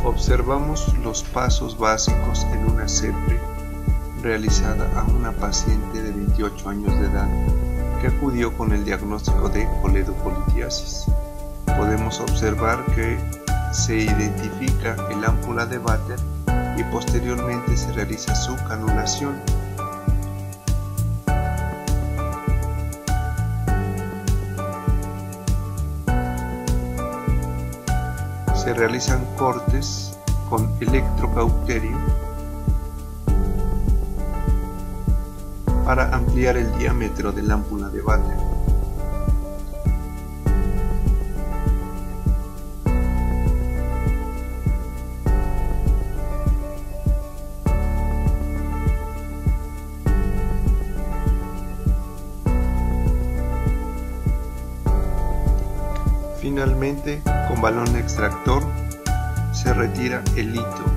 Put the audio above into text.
Observamos los pasos básicos en una CEPRE realizada a una paciente de 28 años de edad que acudió con el diagnóstico de coledopolitiasis. Podemos observar que se identifica el ámpula de Vater y posteriormente se realiza su canulación. Se realizan cortes con electrocauterio para ampliar el diámetro del ámpula de Vater. Finalmente, con balón extractor se retira el hito.